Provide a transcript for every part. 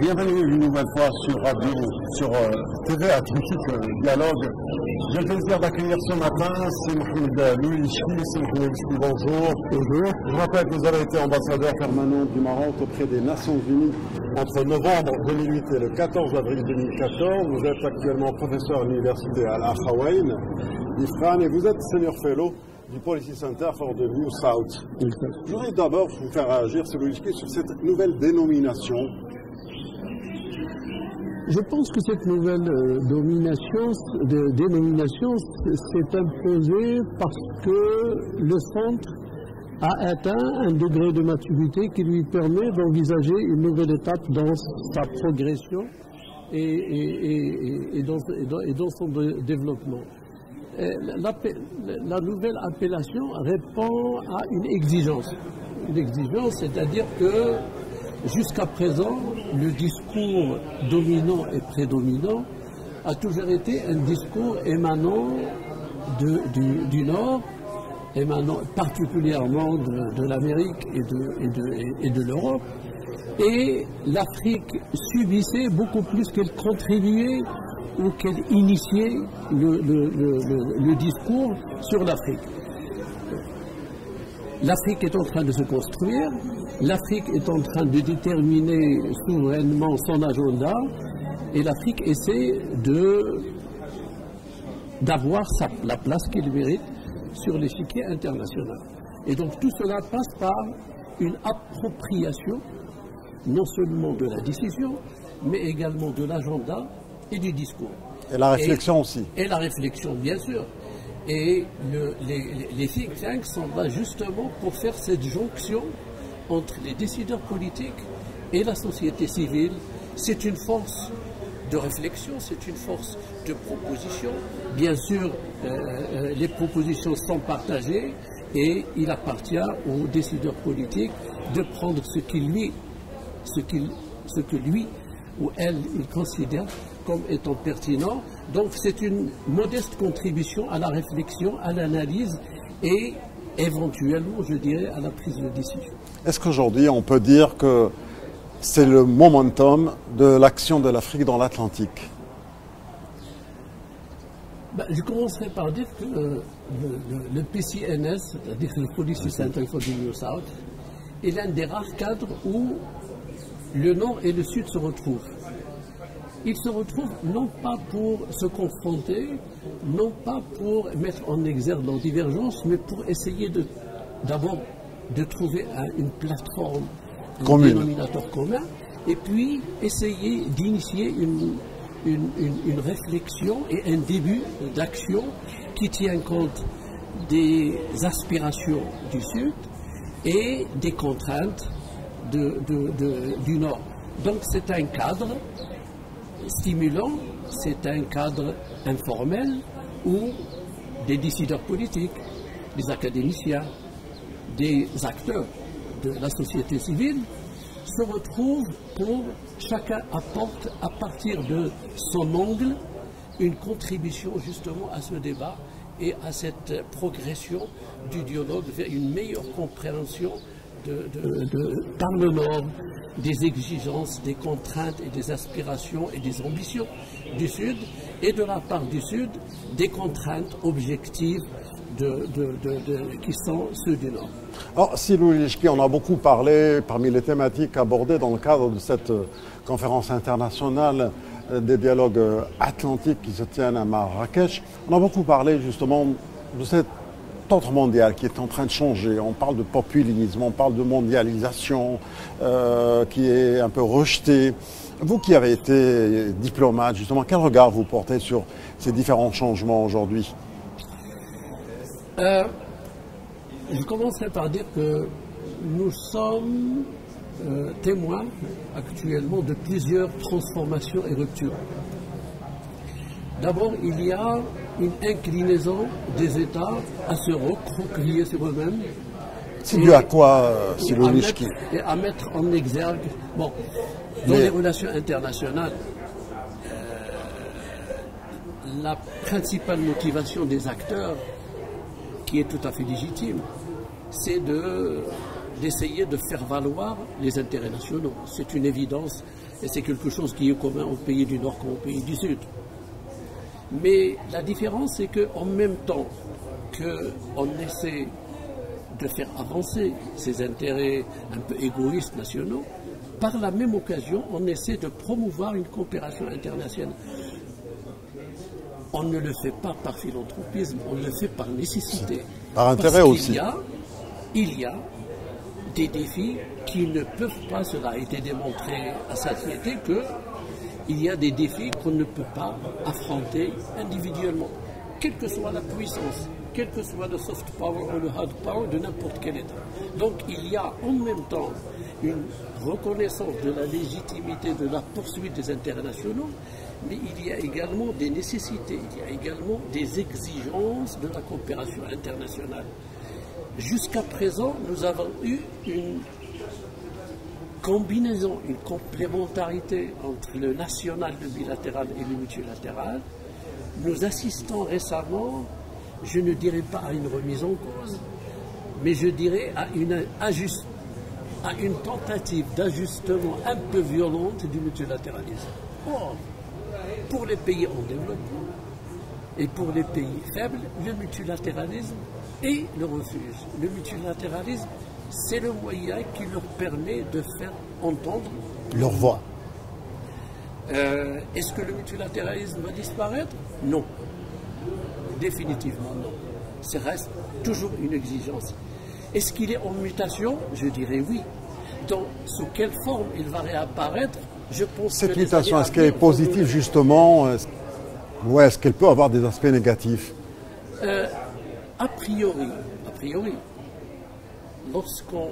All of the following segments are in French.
Bienvenue une nouvelle fois sur Radio, sur TV Atlantique Dialogue. J'ai le plaisir d'accueillir ce matin, c'est Mohamed Louichi. C'est Mohamed Louichi, bonjour. Bonjour. Je rappelle que vous avez été ambassadeur permanent du Maroc auprès des Nations Unies entre novembre 2008 et le 14 avril 2014. Vous êtes actuellement professeur à l'université Al-Akhawaïn d'Ifrane et vous êtes senior fellow du Policy Center for the New South. Je voudrais d'abord vous faire réagir, c'est Louichi, sur cette nouvelle dénomination. Je pense que cette nouvelle dénomination s'est imposée parce que le centre a atteint un degré de maturité qui lui permet d'envisager une nouvelle étape dans sa progression et dans son développement. La nouvelle appellation répond à une exigence. Une exigence, c'est-à-dire que jusqu'à présent, le discours dominant et prédominant a toujours été un discours émanant du Nord, émanant particulièrement de l'Amérique et de l'Europe. Et l'Afrique subissait beaucoup plus qu'elle contribuait ou qu'elle initiait le discours sur l'Afrique. L'Afrique est en train de se construire, l'Afrique est en train de déterminer souverainement son agenda et l'Afrique essaie d'avoir la place qu'il mérite sur l'échiquier international. Et donc tout cela passe par une appropriation non seulement de la décision, mais également de l'agenda et du discours. Et la réflexion aussi. Et la réflexion, bien sûr. Et les think tanks sont là justement pour faire cette jonction entre les décideurs politiques et la société civile. C'est une force de réflexion, c'est une force de proposition. Bien sûr, les propositions sont partagées et il appartient aux décideurs politiques de prendre ce que lui ou elle il considère comme étant pertinent. Donc c'est une modeste contribution à la réflexion, à l'analyse et éventuellement, je dirais, à la prise de décision. Est-ce qu'aujourd'hui on peut dire que c'est le momentum de l'action de l'Afrique dans l'Atlantique? Je commencerai par dire que le PCNS, c'est-à-dire le Policy Center for the New South, est l'un des rares cadres où le Nord et le Sud se retrouvent. Ils se retrouvent non pas pour se confronter, non pas pour mettre en exergue leurs divergences, mais pour essayer d'abord de trouver une plateforme, un dénominateur commun, et puis essayer d'initier une réflexion et un début d'action qui tient compte des aspirations du Sud et des contraintes du Nord. Donc c'est un cadre stimulant, c'est un cadre informel où des décideurs politiques, des académiciens, des acteurs de la société civile se retrouvent pour chacun apporte à partir de son angle une contribution justement à ce débat et à cette progression du dialogue vers une meilleure compréhension par le Nord des exigences, des contraintes et des aspirations et des ambitions du Sud et de la part du Sud des contraintes objectives qui sont ceux du Nord. Alors, si Louichi, on a beaucoup parlé parmi les thématiques abordées dans le cadre de cette conférence internationale des dialogues atlantiques qui se tiennent à Marrakech, on a beaucoup parlé justement de cette ordre mondial qui est en train de changer. On parle de populisme, on parle de mondialisation qui est un peu rejetée. Vous qui avez été diplomate, justement, quel regard vous portez sur ces différents changements aujourd'hui? Je commencerai par dire que nous sommes témoins actuellement de plusieurs transformations et ruptures. D'abord, il y a une inclinaison des États à se recroqueviller sur eux-mêmes. C'est dû à quoi, Louichi? Et à mettre en exergue, dans les relations internationales, la principale motivation des acteurs, qui est tout à fait légitime, c'est d'essayer de faire valoir les intérêts nationaux. C'est une évidence Et c'est quelque chose qui est commun aux pays du Nord comme aux pays du Sud. Mais la différence, c'est qu'en même temps qu'on essaie de faire avancer ces intérêts un peu égoïstes nationaux, par la même occasion, on essaie de promouvoir une coopération internationale. On ne le fait pas par philanthropisme, on le fait par nécessité. Par intérêt aussi. Il y a des défis qui ne peuvent pas, cela a été démontré à satiété, qu'il y a des défis qu'on ne peut pas affronter individuellement, quelle que soit la puissance, quel que soit le soft power ou le hard power de n'importe quel État. Donc il y a en même temps une reconnaissance de la légitimité de la poursuite des intérêts nationaux, mais il y a également des nécessités, il y a également des exigences de la coopération internationale. Jusqu'à présent, nous avons eu une combinaison, une complémentarité entre le national, le bilatéral et le multilatéral. Nous assistons récemment, je ne dirais pas à une remise en cause, mais je dirais à une tentative d'ajustement un peu violente du multilatéralisme. Or, pour les pays en développement et pour les pays faibles, le multilatéralisme est le refuge. Le multilatéralisme, c'est le moyen qui leur permet de faire entendre leur voix. Est-ce que le multilatéralisme va disparaître? Non. Définitivement non. Ça reste toujours une exigence. Est-ce qu'il est en mutation? Je dirais oui. Sous quelle forme il va réapparaître? Je pense cette mutation, est-ce qu'elle est positive justement? Ou est-ce qu'elle peut avoir des aspects négatifs? A priori, lorsqu'on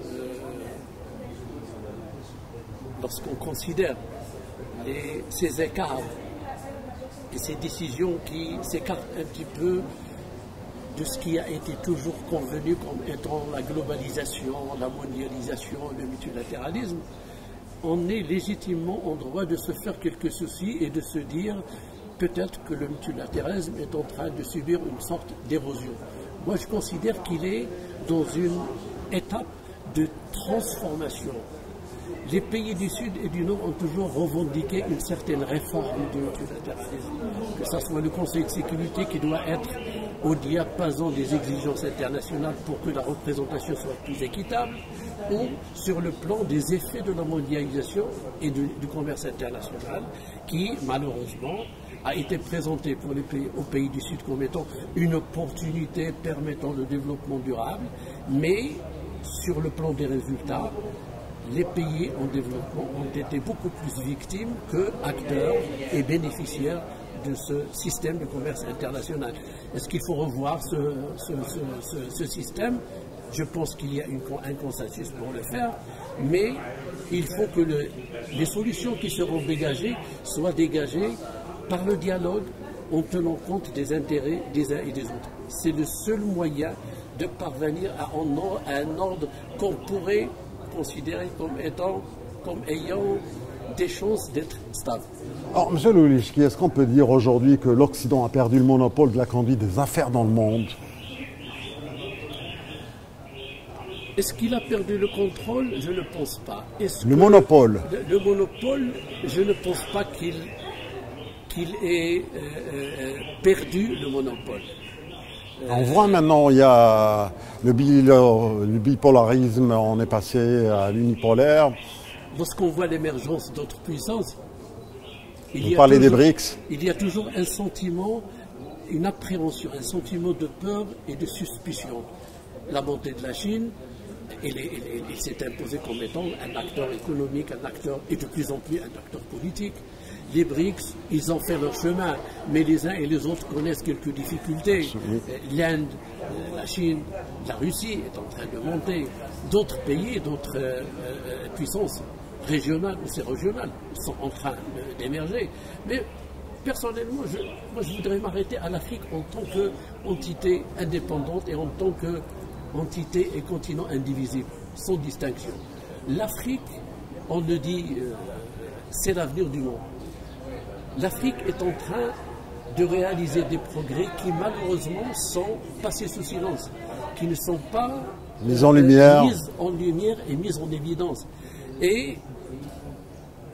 considère ces écarts et ces décisions qui s'écartent un petit peu de ce qui a été toujours convenu comme étant la globalisation, la mondialisation, le multilatéralisme, on est légitimement en droit de se faire quelques soucis et de se dire peut-être que le multilatéralisme est en train de subir une sorte d'érosion. Moi, je considère qu'il est dans une étape de transformation. Les pays du Sud et du Nord ont toujours revendiqué une certaine réforme du multilatéralisme, que ce soit le Conseil de sécurité qui doit être au diapason des exigences internationales pour que la représentation soit plus équitable, ou sur le plan des effets de la mondialisation et du commerce international, qui malheureusement a été présenté pour aux pays du Sud comme étant une opportunité permettant le développement durable, mais sur le plan des résultats, les pays en développement ont été beaucoup plus victimes que acteurs et bénéficiaires de ce système de commerce international. Est-ce qu'il faut revoir ce système? Je pense qu'il y a un consensus pour le faire, mais il faut que les solutions qui seront dégagées soient dégagées par le dialogue en tenant compte des intérêts des uns et des autres. C'est le seul moyen de parvenir à un ordre qu'on pourrait considéré comme ayant des chances d'être stable. Alors, M. Loulichki, est-ce qu'on peut dire aujourd'hui que l'Occident a perdu le monopole de la conduite des affaires dans le monde? Est-ce qu'il a perdu le contrôle? Je ne pense pas. Le monopole? Le monopole, je ne pense pas qu'il ait perdu le monopole. On voit maintenant, il y a le bipolarisme, on est passé à l'unipolaire. Lorsqu'on voit l'émergence d'autres puissances, Vous parlez des BRICS. Il y a toujours un sentiment, une appréhension, un sentiment de peur et de suspicion. La montée de la Chine, il s'est imposé comme étant un acteur économique, un acteur, et de plus en plus un acteur politique. Les BRICS, ils ont fait leur chemin, mais les uns et les autres connaissent quelques difficultés. L'Inde, la Chine, la Russie est en train de monter. D'autres pays, d'autres puissances régionales ou régionales sont en train d'émerger. Mais personnellement, moi je voudrais m'arrêter à l'Afrique en tant qu'entité indépendante et en tant qu'entité et continent indivisible, sans distinction. L'Afrique, on le dit, c'est l'avenir du monde. L'Afrique est en train de réaliser des progrès qui malheureusement sont passés sous silence, qui ne sont pas mis en lumière et mis en évidence. Et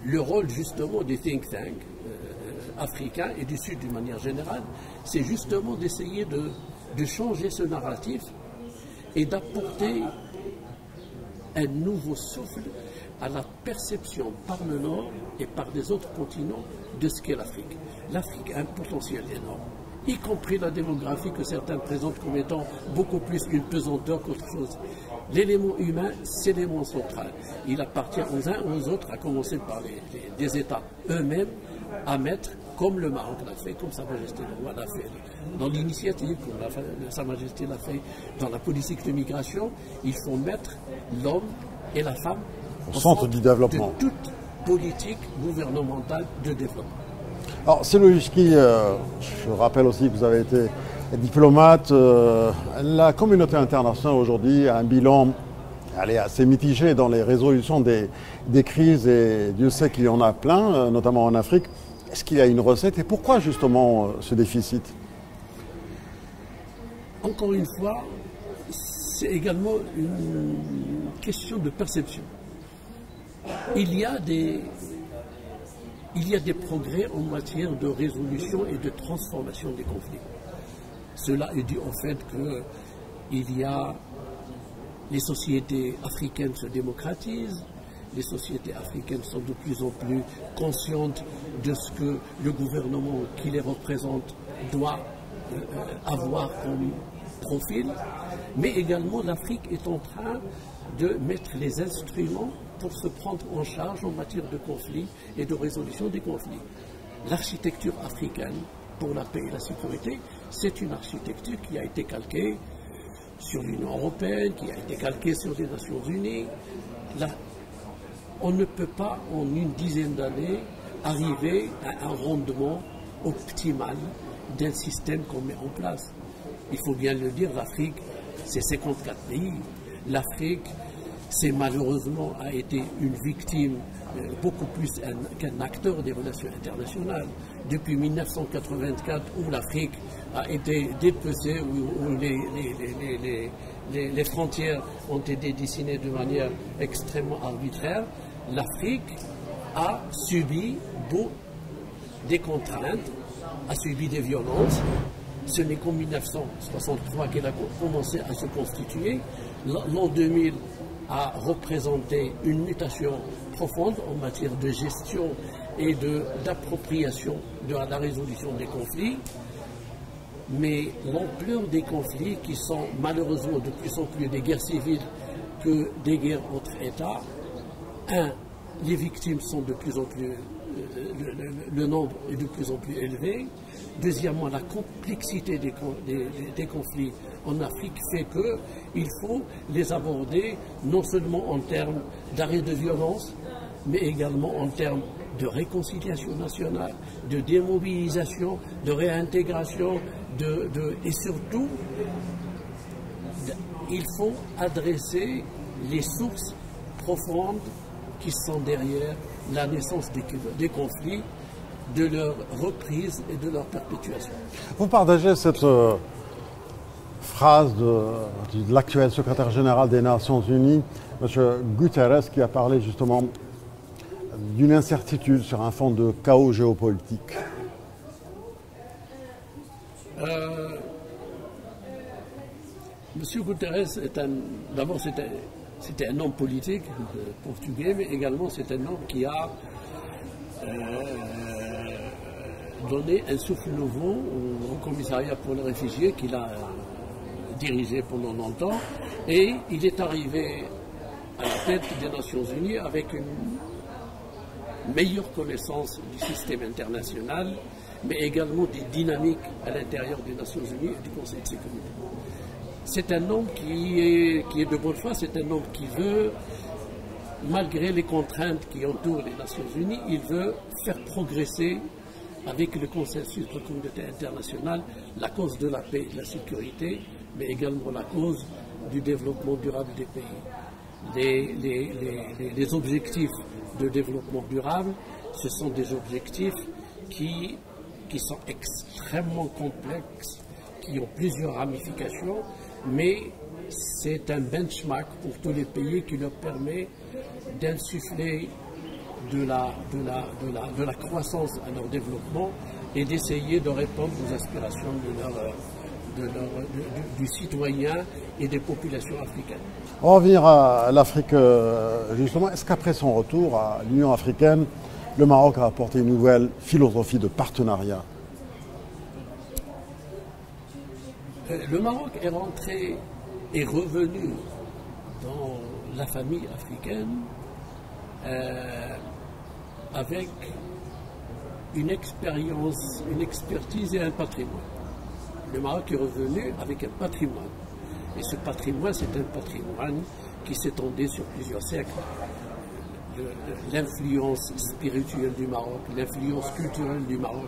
le rôle justement des think tanks africains et du Sud d'une manière générale, c'est justement d'essayer de changer ce narratif et d'apporter un nouveau souffle à la perception par le Nord et par les autres continents de ce qu'est l'Afrique. L'Afrique a un potentiel énorme, y compris la démographie que certains présentent comme étant beaucoup plus qu'une pesanteur qu'autre chose. L'élément humain, c'est l'élément central. Il appartient aux uns aux autres, à commencer par les États eux-mêmes, à mettre, comme le Maroc l'a fait, comme Sa Majesté le Roi l'a fait dans l'initiative, comme Sa Majesté l'a fait dans la politique de migration, il faut mettre l'homme et la femme au centre du développement. De toute politique gouvernementale de développement. Alors, Selouichki, je rappelle aussi que vous avez été diplomate. La communauté internationale aujourd'hui a un bilan assez mitigé dans les résolutions des crises, et Dieu sait qu'il y en a plein, notamment en Afrique. Est-ce qu'il y a une recette et pourquoi justement ce déficit? Encore une fois, c'est également une question de perception. Il y a des progrès en matière de résolution et de transformation des conflits. Cela est dû au fait que les sociétés africaines se démocratisent, les sociétés africaines sont de plus en plus conscientes de ce que le gouvernement qui les représente doit avoir comme profil, mais également l'Afrique est en train de mettre les instruments pour se prendre en charge en matière de conflits et de résolution des conflits. L'architecture africaine pour la paix et la sécurité, c'est une architecture qui a été calquée sur l'Union européenne, qui a été calquée sur les Nations Unies. Là, on ne peut pas en une dizaine d'années arriver à un rendement optimal d'un système qu'on met en place. Il faut bien le dire, l'Afrique, c'est 54 pays. L'Afrique, c'est malheureusement a été une victime beaucoup plus qu'un acteur des relations internationales. Depuis 1984, où l'Afrique a été dépecée, où les frontières ont été dessinées de manière extrêmement arbitraire, l'Afrique a subi des contraintes, a subi des violences. Ce n'est qu'en 1963 qu'elle a commencé à se constituer. L'an 2000 a représenté une mutation profonde en matière de gestion et d'appropriation de la résolution des conflits. Mais l'ampleur des conflits, qui sont malheureusement de plus en plus des guerres civiles que des guerres entre États, les victimes sont de plus en plus, le nombre est de plus en plus élevé. Deuxièmement, la complexité des conflits en Afrique fait qu'il faut les aborder non seulement en termes d'arrêt de violence, mais également en termes de réconciliation nationale, de démobilisation, de réintégration, et surtout, il faut adresser les sources profondes qui sont derrière la naissance des conflits, de leur reprise et de leur perpétuation. Vous partagez cette phrase de l'actuel secrétaire général des Nations Unies, M. Guterres, qui a parlé justement d'une incertitude sur un fond de chaos géopolitique. M. Guterres, d'abord c'était un homme politique portugais, mais également c'est un homme qui a donné un souffle nouveau au commissariat pour les réfugiés qu'il a dirigé pendant longtemps, et il est arrivé à la tête des Nations Unies avec une meilleure connaissance du système international, mais également des dynamiques à l'intérieur des Nations Unies et du Conseil de sécurité. C'est un homme qui est de bonne foi, c'est un homme qui veut, malgré les contraintes qui entourent les Nations Unies, il veut faire progresser avec le consensus de la communauté internationale la cause de la paix et de la sécurité, mais également la cause du développement durable des pays. Les objectifs de développement durable, ce sont des objectifs qui sont extrêmement complexes, qui ont plusieurs ramifications, mais c'est un benchmark pour tous les pays qui leur permet d'insuffler de la croissance à leur développement et d'essayer de répondre aux aspirations du citoyen et des populations africaines. On va revenir à l'Afrique justement. Est-ce qu'après son retour à l'Union africaine, le Maroc a apporté une nouvelle philosophie de partenariat? Le Maroc est revenu dans la famille africaine avec une expérience, une expertise et un patrimoine. Le Maroc est revenu avec un patrimoine. Et ce patrimoine, c'est un patrimoine qui s'étendait sur plusieurs siècles. L'influence spirituelle du Maroc, l'influence culturelle du Maroc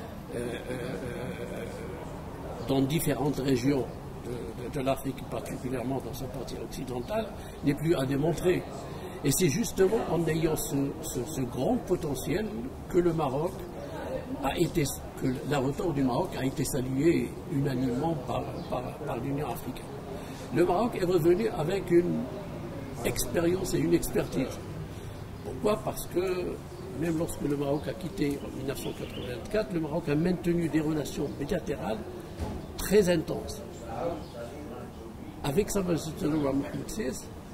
dans différentes régions de l'Afrique, particulièrement dans sa partie occidentale, n'est plus à démontrer. Et c'est justement en ayant ce grand potentiel que le Maroc que la retour du Maroc a été salué unanimement par l'Union africaine. Le Maroc est revenu avec une expérience et une expertise. Pourquoi? Parce que même lorsque le Maroc a quitté en 1984, le Maroc a maintenu des relations bilatérales très intenses. Avec Sa Majesté le roi Mohammed VI,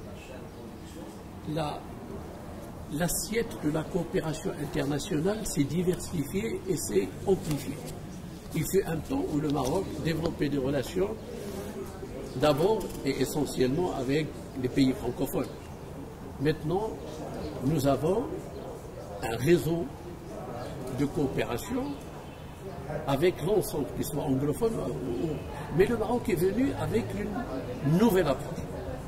l'assiette de la coopération internationale s'est diversifiée et s'est amplifiée. Il fut un temps où le Maroc développait des relations d'abord et essentiellement avec les pays francophones. Maintenant, nous avons un réseau de coopération avec l'ensemble, qu'ils soient anglophones. Mais le Maroc est venu avec une nouvelle approche.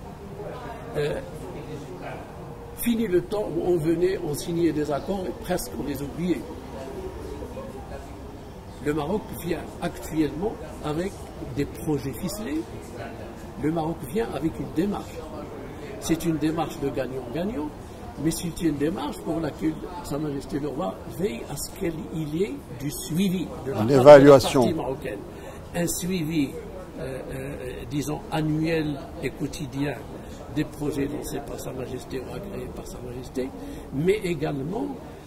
Fini le temps où on venait, on signait des accords et presque on les oubliait. Le Maroc vient actuellement avec des projets ficelés. Le Maroc vient avec une démarche. C'est une démarche de gagnant-gagnant, mais c'est une démarche pour laquelle Sa Majesté le Roi veille à ce qu'il y ait du suivi de la partie marocaine. Un suivi, disons, annuel et quotidien des projets lancés par Sa Majesté ou agréés par Sa Majesté, mais également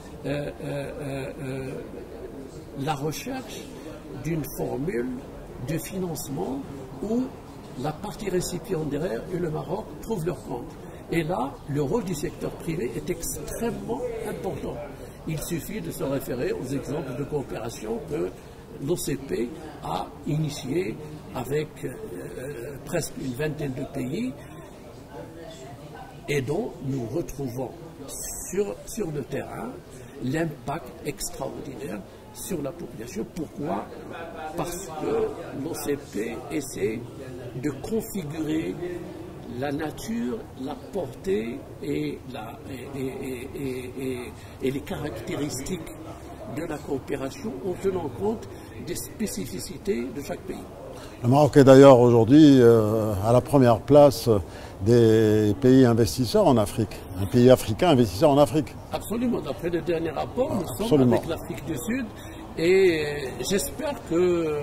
la recherche d'une formule de financement où la partie récipiendaire et le Maroc trouvent leur compte. Et là, le rôle du secteur privé est extrêmement important. Il suffit de se référer aux exemples de coopération que l'OCP a initié avec presque une vingtaine de pays et dont nous retrouvons sur le terrain l'impact extraordinaire sur la population. Pourquoi? Parce que l'OCP essaie de configurer la nature, la portée et les caractéristiques de la coopération en tenant compte des spécificités de chaque pays. Le Maroc est d'ailleurs aujourd'hui à la première place des pays investisseurs en Afrique, un pays africain investisseur en Afrique. Absolument, d'après le dernier rapport, nous sommes avec l'Afrique du Sud et j'espère que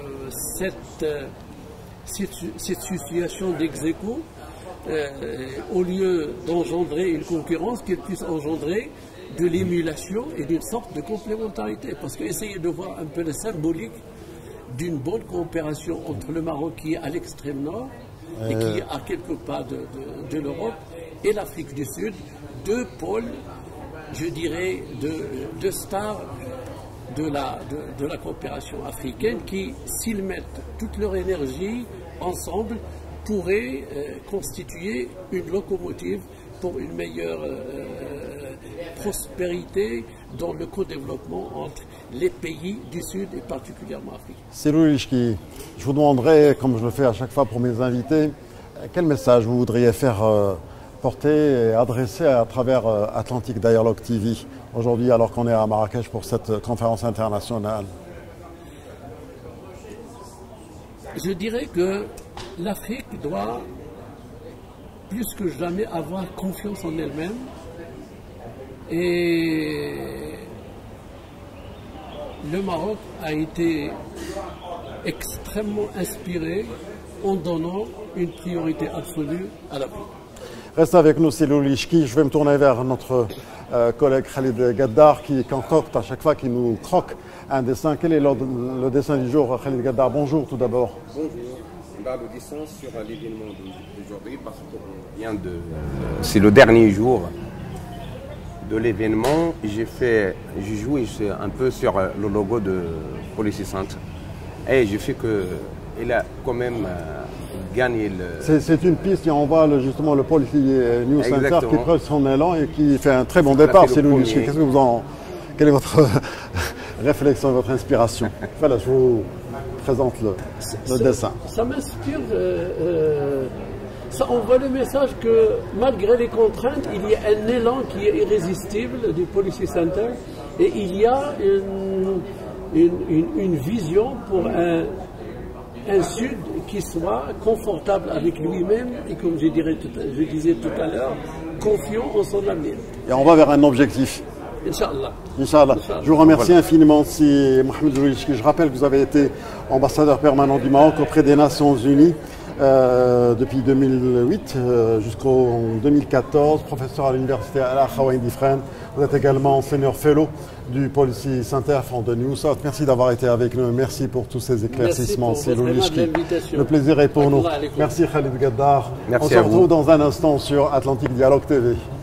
cette situation d'ex-aequo, au lieu d'engendrer une concurrence, qu'elle puisse engendrer de l'émulation et d'une sorte de complémentarité. Parce qu'essayer de voir un peu le symbolique d'une bonne coopération entre le Maroc qui est à l'extrême nord et qui est à quelques pas de l'Europe et l'Afrique du Sud, deux pôles, je dirais, de stars de la coopération africaine qui, s'ils mettent toute leur énergie ensemble, pourraient constituer une locomotive pour une meilleure prospérité dans le co-développement entre les pays du Sud et particulièrement Afrique. Selou Ilishki, je vous demanderai, comme je le fais à chaque fois pour mes invités, quel message vous voudriez faire porter et adresser à travers Atlantic Dialogue TV aujourd'hui alors qu'on est à Marrakech pour cette conférence internationale? Je dirais que l'Afrique doit plus que jamais avoir confiance en elle-même et le Maroc a été extrêmement inspiré en donnant une priorité absolue à l'Afrique. Reste avec nous, c'est Loulishki. Je vais me tourner vers notre collègue Khalid Gaddar qui concocte à chaque fois qu'il nous croque un dessin. Quel est le dessin du jour, Khalid Gaddar? Bonjour tout d'abord. Bonjour. On a le dessin sur l'événement d'aujourd'hui parce qu'on vient de... C'est le dernier jour de l'événement. J'ai joué un peu sur le logo de Police Center. Et j'ai fait qu'il a quand même gagné le... C'est une piste et on voit justement le Police News Center Exactement. qui prend son élan et qui fait un très bon départ. C'est Loulishki. Quelle est votre réflexion, votre inspiration? Voilà, je vous présente le dessin. Ça m'inspire, ça envoie le message que malgré les contraintes, il y a un élan qui est irrésistible du Policy Center et il y a une vision pour un Sud qui soit confortable avec lui-même et comme je disais tout à l'heure, confiant en son avenir. Et on va vers un objectif. Inch'Allah. Inch'Allah. Je vous remercie infiniment, c'est Mohamed Loulishki. Je rappelle que vous avez été ambassadeur permanent du Maroc auprès des Nations Unies depuis 2008 jusqu'en 2014, professeur à l'université Al-Akhawaïn d'Ifrane. Vous êtes également senior fellow du Policy Center from the New South. Merci d'avoir été avec nous. Merci pour tous ces éclaircissements. C'est Loulishki. Le plaisir est pour nous. Merci Khalid Gaddar. Merci On se retrouve dans un instant sur Atlantique Dialogue TV.